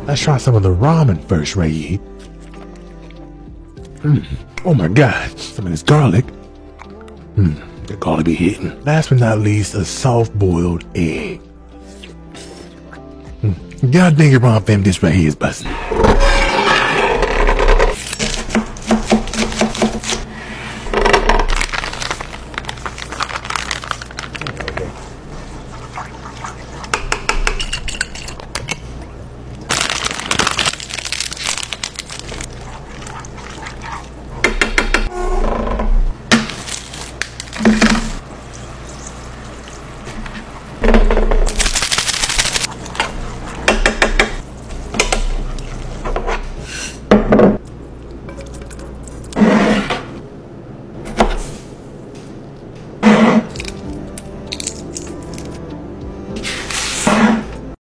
Let's try some of the ramen first right here. Oh my god, some of this garlic. The garlic be hitting. Last but not least, a soft-boiled egg. God dang it, Ron fam, this right here is busting.